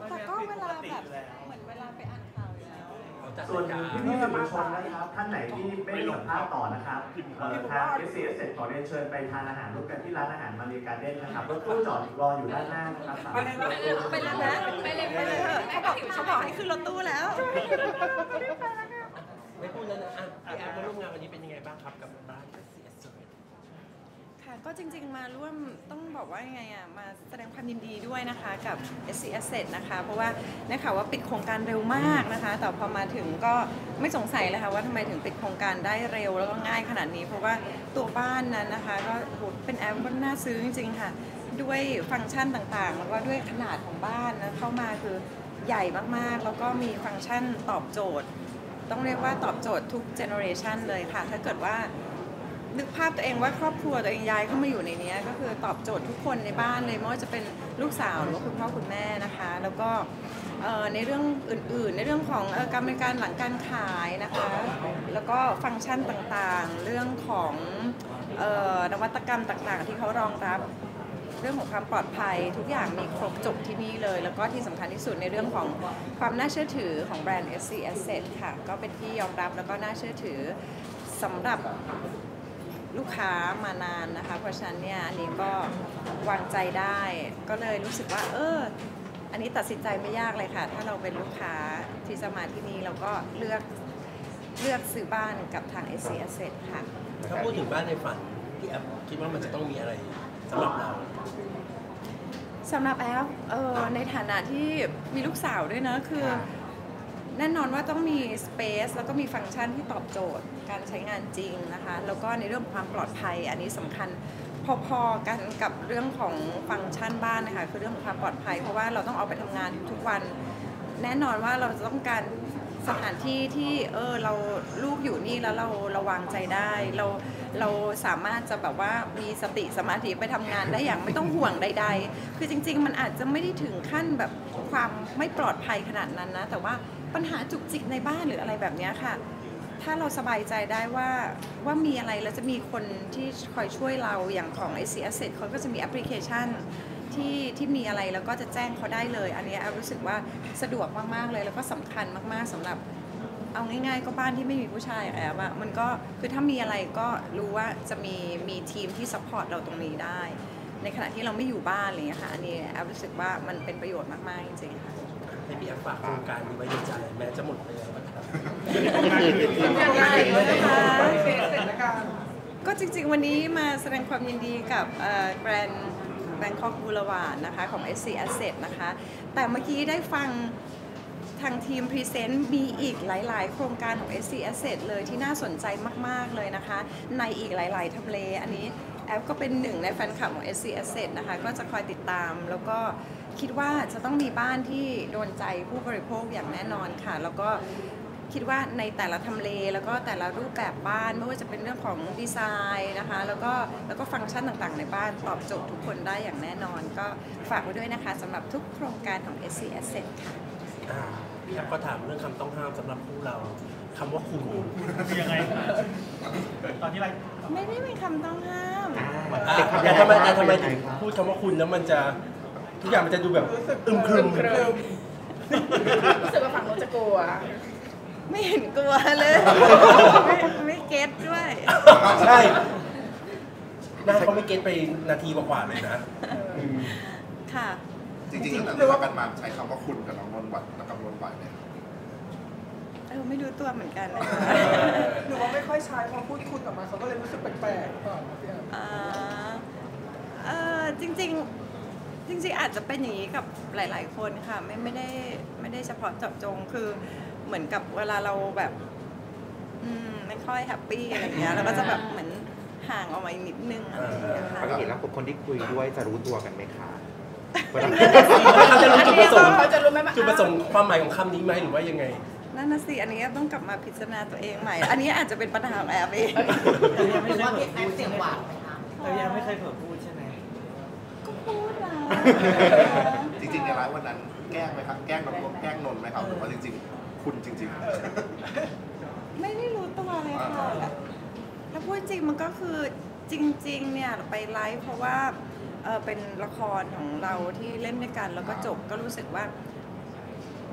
แต่ก็เวลาแบบเหมือนเวลาไปอ่านข่าวอยู่แล้วส่วนพี่ๆสื่อมวลชนนะครับท่านไหนที่ไม่ได้สัมภาษณ์ต่อนะครับทาง SCS ขอเรียนเชิญไปทานอาหารร่วมกันที่ร้านอาหารมารีการ์เด้นนะครับรถตู้จอดรออยู่ด้านหน้านะครับไปเลยนะไปเลยเถอะเขาบอกให้ขึ้นรถตู้แล้วไม่พูดแล้วนะพี่แอฟมาร่วมงานวันนี้เป็นยังไงบ้างครับกับร้าน SCS ค่ะก็จริงๆมาร่วมต้องบอกว่ายังไงอ่ะมาแสดงความยินดีด้วยนะคะกับ SCS นะคะเพราะว่าได้ข่าวว่าปิดโครงการเร็วมากนะคะแต่พอมาถึงก็ไม่สงสัยเลยค่ะว่าทำไมถึงปิดโครงการได้เร็วแล้วก็ง่ายขนาดนี้เพราะว่าตัวบ้านนั้นนะคะก็เป็นแอปก็น่าซื้อจริงๆค่ะด้วยฟังก์ชันต่างๆแล้วก็ด้วยขนาดของบ้านนะเข้ามาคือใหญ่มากๆแล้วก็มีฟังก์ชันตอบโจทย์ต้องเรียกว่าตอบโจทย์ทุกเจเนอเรชันเลยค่ะถ้าเกิดว่านึกภาพตัวเองว่าครอบครัวตัวเองย้ายเข้ามาอยู่ในนี้ก็คือตอบโจทย์ทุกคนในบ้านเลยไม่ว่าจะเป็นลูกสาวหรือว่าคุณพ่อคุณแม่นะคะแล้วก็ในเรื่องอื่นๆในเรื่องของการบริการหลังการขายนะคะแล้วก็ฟังก์ชันต่างๆเรื่องของนวัตกรรมต่างๆที่เขารองรับเรื่องของความปลอดภัยทุกอย่างมีครบจบที่นี่เลยแล้วก็ที่สำคัญที่สุดในเรื่องของความน่าเชื่อถือของแบรนด์ SC Asset ค่ะก็เป็นที่ยอมรับแล้วก็น่าเชื่อถือสำหรับลูกค้ามานานนะคะเพราะฉะนั้นเนี่ยอันนี้ก็วางใจได้ก็เลยรู้สึกว่าอันนี้ตัดสินใจไม่ยากเลยค่ะถ้าเราเป็นลูกค้าที่จะมาที่นี่เราก็เลือกซื้อบ้านกับทาง SC Asset ค่ะถ้าพูดถึงบ้านในฝันพี่แอฟคิดว่ามันจะต้องมีอะไรสำหรับเราสำหรับแอฟในฐานะที่มีลูกสาวด้วยนะคือแน่นอนว่าต้องมี space แล้วก็มีฟังก์ชันที่ตอบโจทย์การใช้งานจริงนะคะแล้วก็ในเรื่องความปลอดภัยอันนี้สำคัญพอๆกันกับเรื่องของฟังก์ชันบ้านนะคะคือเรื่องของความปลอดภัยเพราะว่าเราต้องออกไปทำงานทุกวันแน่นอนว่าเราจะต้องการสถานที่ที่เราลูกอยู่นี่แล้วเราวางใจได้เราสามารถจะแบบว่ามีสติสมาธิไปทำงานได้อย่างไม่ต้องห่วงใดๆคือจริงๆมันอาจจะไม่ได้ถึงขั้นแบบความไม่ปลอดภัยขนาดนั้นนะแต่ว่าปัญหาจุกจิกในบ้านหรืออะไรแบบนี้ค่ะถ้าเราสบายใจได้ว่ามีอะไรแล้วจะมีคนที่คอยช่วยเราอย่างของ SC Asset เขาก็จะมีแอปพลิเคชันที่มีอะไรแล้วก็จะแจ้งเขาได้เลยอันนี้รู้สึกว่าสะดวกมากๆเลยแล้วก็สำคัญมากๆสำหรับเอาง่ายๆก็บ้านที่ไม่มีผู้ชายแอบอะมันก็คือถ้ามีอะไรก็รู้ว่าจะมีทีมที่ซัพพอร์ตเราตรงนี้ได้ในขณะที่เราไม่อยู่บ้านอะไรอย่างเงี้ยค่ะอันนี้แอบรู้สึกว่ามันเป็นประโยชน์มากๆจริงๆค่ะให้พี่แอฟฝากโครงการนี้ไว้ในใจแม้จะหมดไปแล้วก็จริงๆวันนี้มาแสดงความยินดีกับแบรนด์แบงคอกบูรวานะคะของ SC Asset นะคะแต่เมื่อกี้ได้ฟังทางทีมพรีเซนต์มีอีกหลายๆโครงการของ SC Asset เลยที่น่าสนใจมากๆเลยนะคะในอีกหลายๆทำเลอันนี้แอฟก็เป็นหนึ่งในแฟนคลับของ SC Asset นะคะก็จะคอยติดตามแล้วก็คิดว่าจะต้องมีบ้านที่โดนใจผู้บริโภคอย่างแน่นอนค่ะแล้วก็คิดว่าในแต่ละทำเลแล้วก็แต่ละรูปแบบบ้านไม่ว่าจะเป็นเรื่องของดีไซน์นะคะแล้วก็ฟังก์ชันต่างๆในบ้านตอบโจทย์ทุกคนได้อย่างแน่นอนก็ฝากไว้ด้วยนะคะสำหรับทุกโครงการของ SC Asset ค่ะพี่แอฟก็ถามเรื่องคำต้องห้ามสำหรับพวกเราคำว่าคุณคือยังไงตอนนี้อะไรไม่ได้เป็นคำต้องห้ามแต่ทำไมถึงพูดคำว่าคุณแล้วมันจะทุกอย่างมันจะดูแบบอึมครึมรู้สึกว่าฝั่งโน้นจะกลัวไม่เห็นกลัวเลยไม่เก็ตด้วยใช่น่าเขาไม่เก็ตไปนาทีกว่าเลยนะค่ะจริงๆตั้งแต่เลิกกันมาใช้คำว่าคุณกับน้องนนท์วัดและกับนนท์ไหวไหมไม่รู้ตัวเหมือนกันเลยหรือว่าไม่ค่อยใช้พอพูดคุณออกมาเขาก็เลยรู้สึกแปลกๆป่ะจริงอาจจะเป็นอย่างนี้กับหลายๆคนค่ะไม่ได้เฉพาะเจาะจงคือเหมือนกับเวลาเราแบบไม่ค่อยแฮปปี้อะไรเงี้ยเราก็จะแบบเหมือนห่างออกมาอีกนิดนึงอะไรอย่างเงี้ยค่ะปกติแล้วคนที่คุยด้วยจะรู้ตัวกันไหมคะเขาจะรู้จุดประสงค์จุดประสงค์ความหมายของคำนี้ไหมหรือว่ายังไงนั่นน่ะสิอันนี้ต้องกลับมาพิจารณาตัวเองใหม่อันนี้อาจจะเป็นปัญหาของแอบเองยังไม่เคยเผลอพูดเสียงหวานไหมคะยังไม่เคยเผลอพูดใช่ไหมก็พูดนะจริงๆในร้านวันนั้นแกล้งไหมครับแกล้งน้องนนท์แกล้งนนท์ไหมครับหรือว่าจริงๆคุณจริงๆไม่ได้รู้ตัวเลยค่ะถ้าพูดจริงมันก็คือจริงๆเนี่ยไปไลฟ์เพราะว่าเป็นละครของเราที่เล่นด้วยกันแล้วก็จบก็รู้สึกว่า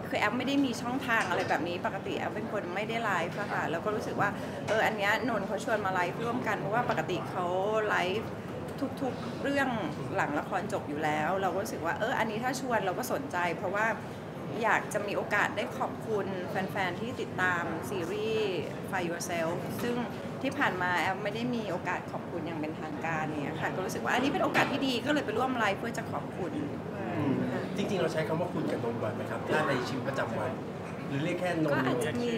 คือแอปไม่ได้มีช่องทางอะไรแบบนี้ปกติแอปเป็นคนไม่ได้ไลฟ์อะค่ะแล้วก็รู้สึกว่าอันเนี้ยนนท์เขาชวนมาไลฟ์ร่วมกันเพราะว่าปกติเขาไลฟ์ทุกๆเรื่องหลังละครจบอยู่แล้ว เราก็รู้สึกว่าอันนี้ถ้าชวนเราก็สนใจเพราะว่าอยากจะมีโอกาสได้ขอบคุณแฟนๆที่ติดตามซีรีส์ Find Yourself ซึ่งที่ผ่านมาแอปไม่ได้มีโอกาสขอบคุณอย่างเป็นทางการเนี่ยค่ะก็รู้สึกว่าอันนี้เป็นโอกาสที่ดีก็เลยไปร่วมไลฟ์เพื่อจะขอบคุณจริงๆเราใช้คำว่าคุณกับนนท์บ่อยไหมครับถ้าในชีวิตประจำวันหรือเรียกแค่นนก็ท์อาจจะมี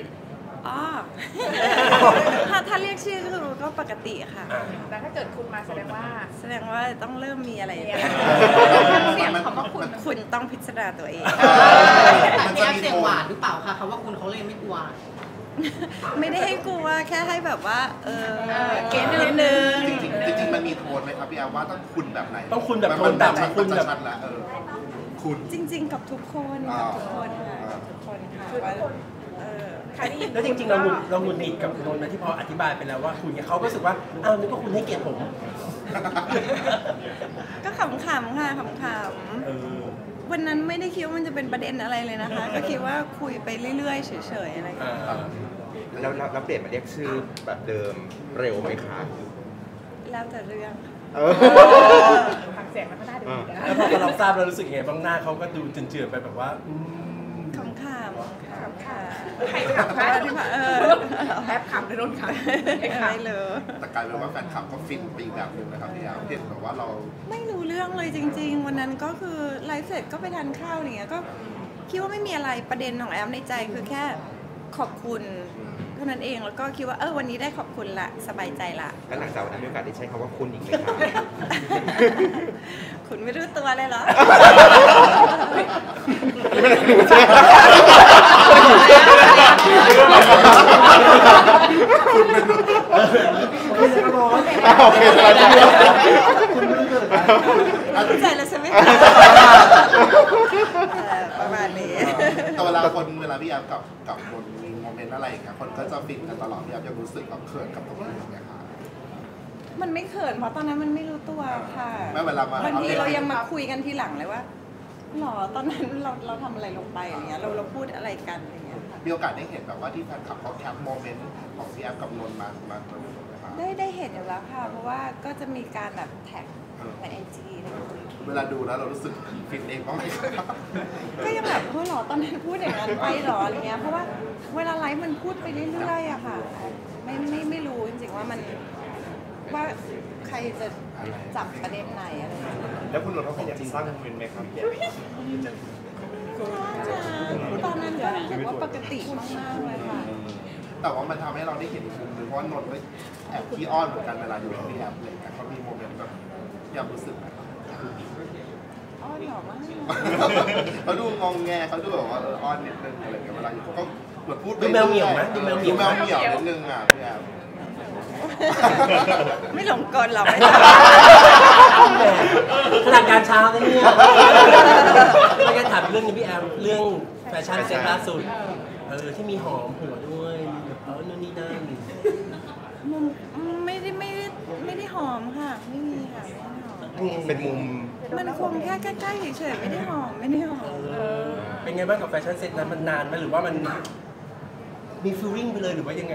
ถ้าเรียกชื่อก็ปกติค่ะแต่ถ้าเกิดคุณมาแสดงว่าแสดงว่าต้องเริ่มมีอะไรเสียงคำว่าคุณคุณต้องพิจารณาตัวเองมันพี่จะแอฟมีเสียงโทหวาน นหรือเปล่าคะคำว่าคุณเขาเลยไม่กลัวไม่ได้ให้กลัวแค่ให้แบบว่าเกณฑ์นิดนึงจริงๆมันมีโทนไหมครับพี่แอฟว่าต้องคุณแบบไหนต้องคุณแบบโทนแบต่ำบคุณแบบชัดละคุณจริง ๆ กับทุกคนค่ะกับทุกคนค่ะว่าใครได้ยินแล้วจริงๆเราหงุดหงิดกับนนท์นะที่พออธิบายไปแล้วว่าคุณเนี่ยเขาก็รู้สึกว่าอ้าวนึกว่าคุณให้เกียรติผมก็ขำๆค่ะขำๆวันนั้นไม่ได้คิดว่ามันจะเป็นประเด็นอะไรเลยนะคะ ก็คิดว่าคุยไปเรื่อยๆเฉยๆอะไรอย่างเงี้ยแล้วเปลี่ยนมาเรียกชื่อแบบเดิมเร็วไหมคะแล้วแต่เรื่องค่ะทางเสียงมันก็น่าดูดีนะแล้วพอเราทราบเรารู้สึกยังไงบ้างหน้าเขาก็ดูเจือนๆไปแบบว่าขำๆค่ะใครจะขับคะที่ผ่านแอปขำหรือโดนขำไม่เลยแต่กลายเป็นว่าแฟนคลับก็ฟินไปอีกแบบหนึงนะครับพี่แอฟเห็นแบบว่าเราไม่รู้เรื่องเลยจริงๆ วันนั้นก็คือไลฟ์เสร็จก็ไปทานข้าวอย่างเงี้ยก็คิดว่าไม่มีอะไรประเด็นของแอมในใจคือแค่ขอบคุณเท่านั้นเองแล้วก็คิดว่าวันนี้ได้ขอบคุณละสบายใจละแล้วหลังจากวันนั้นมีโอกาสได้ใช้คำว่าคุณอีกไหมคะคุณไม่รู้ตัวเลยเหรอโอเคสบายใจเข้าใจแล้วใช่ไหมประมาณนี้แต่เวลาพี่แอฟกับคนมีโมเมนต์อะไรอย่างเงี้ยคนก็จะฟินกันตลอดพี่แอฟยังรู้สึกแบบเขินกับตรงนี้ไหมคะมันไม่เขินเพราะตอนนั้นมันไม่รู้ตัวค่ะไม่เวลามาบางทีเรายังมาคุยกันทีหลังเลยว่าหรอตอนนั้นเราทำอะไรลงไปอย่างเงี้ยเราพูดอะไรกันอย่างเงี้ยค่ะมีโอกาสได้เห็นแบบว่าที่แฟนคลับเขาแคปโมเมนต์ของพี่แอฟกับนนท์มาไหมคะได้เห็นอยู่แล้วค่ะ เพราะว่าก็จะมีการแบบแท็กในไอจีอะไรอย่างเงี้ยเวลาดูแล้วเรารู้สึกฟินเองบ้างไหมครับก็ยังแบบหรอตอนนั้นพูดอย่างนั้นไปหรออะไรเงี้ยเพราะว่าเวลาไลฟ์มันพูดไปเรื่อยๆอะค่ะไม่รู้จริงๆว่ามันว่าใครจะจับประเด็นไหนอะไรอย่างเงี้ยแล้วคุณนนท์เขาอยากสร้างโมเมนต์ไหมครับตอนนั้นก็รู้สึกว่าปกติมากๆเลยค่ะแต่ว่ามันทำให้เราได้เห็นอีกมุมหนึงเพราะว่านนท์ก็แอบขี้อ้อนเหมือนกันเวลาอยู่กับพี่แอฟเลยแต่เขามีโมเมนต์แบบพี่แอฟรู้สึกไหมครับอ้อนหรอมากเขาดูงองแงเขาดูแบบว่าอ้อนนิดนึงอะไรเงี้ยเวลาอยู่เขาก็เหมือนพูดดูแมวเหมียวไหมดูแมวเหมีดูยวแมวเหมียวนิดนึงอ่ะพี่แอฟไม่หลงกลหรอกไม่ขนาดการเช้านะเนี่ยไม่งั้นถามเรื่องนี้พี่แอมเรื่องแฟชั่นเซ็ตล่าสุดที่มีหอมหัวด้วยแบบนู่นนี่นั่นมุมไม่ได้หอมค่ะไม่มีค่ะไม่ได้หอมเป็นมุมมันคงแค่ใกล้ๆเฉยๆไม่ได้หอมไม่ได้หอมเป็นไงบ้างกับแฟชั่นเซ็ตนั้นมันนานไหมหรือว่ามันมีฟิลลิ่งไปเลยหรือว่ายังไง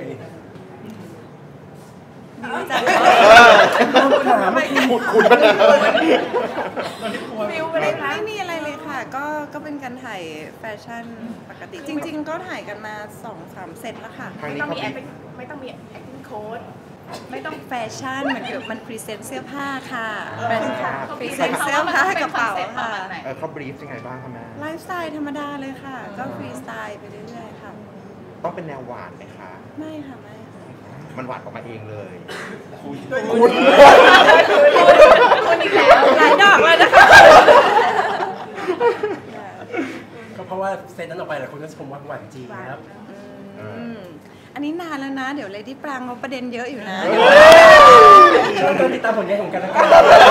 ดีจังถามคุณฟิวไปเลยนะไม่มีอะไรเลยค่ะ ก็เป็นการถ่ายแฟชั่นปกติ จริง ๆ ก็ถ่ายกันมา 2-3 เซตแล้วค่ะทางไม่นี้ต้องเขามีไม่ต้องมี acting coach ไม่ต้องแฟชั่นมันพรีเซนต์เสื้อผ้าค่ะเป็นค่ะพรีเซนต์เสื้อผ้ากระเป๋าค่ะเขาบรีฟยังไงบ้างคะแม่ไลฟ์สไตล์ธรรมดาเลยค่ะ ก็ฟรีสไตล์ไปเรื่อยๆค่ะต้องเป็นแนวหวานไหมคะไม่ค่ะไม่ค่ะมันหวานออกมาเองเลยคุณอีกแล้วหลายดอกเลยนะคะก็เพราะว่าเซตนั้นออกไปหลายคนก็ชมว่าหวานจริงครับอันนี้นานแล้วนะ เดี๋ยวเลดี้ปรางเขาประเด็นเยอะอยู่นะต้องติดตามผลงานของกันและกัน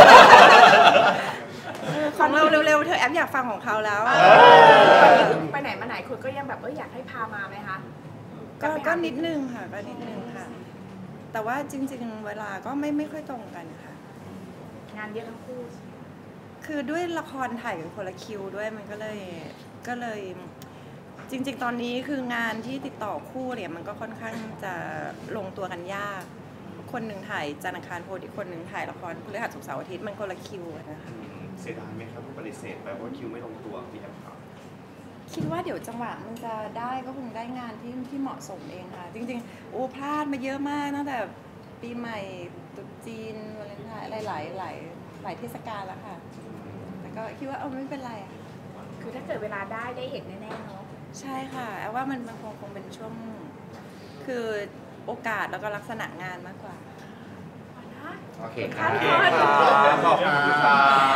ของเราเร็วๆ เธอแอปอยากฟังของเขาแล้วไปไหนมาไหนคุณก็ยังแบบอยากให้พามาไหมคะก็นิดนึงค่ะก็นิดนึงค่ะ แต่ว่าจริงๆ เวลาก็ไม่ค่อยตรงกันค่ะงานเยอะทั้งคู่คือด้วยละครถ่ายกันคนละคิวด้วยมันก็เลยจริงๆ ตอนนี้คืองานที่ติดต่อคู่เนี่ยมันก็ค่อนข้างจะลงตัวกันยากคนหนึ่งถ่ายจันทร์อังคารพุธอีกคนหนึ่งถ่ายละครพฤหัสศุกร์เสาร์อาทิตย์มันคนละคิวอะนะคะเสียดายไหมครับปฏิเสธไปว่าคิวไม่ลงตัวพี่แอมครับคิดว่าเดี๋ยวจังหวะมันจะได้ก็คงได้งานที่เหมาะสมเองค่ะ จริงๆโอ้พลาดมาเยอะมากตั้งแต่ปีใหม่ตรุษจีนวาเลนไทน์อะไรหลายเทศกาลแล้วค่ะ แต่ก็คิดว่าไม่เป็นไรอะคือถ้าเกิดเวลาได้เห็นแน่ๆเนาะใช่ค่ะแอลว่ามันคงเป็นช่วงคือโอกาสแล้วก็ลักษณะงานมากกว่าโอเคขั้นคตอนรับขอบคุณครับ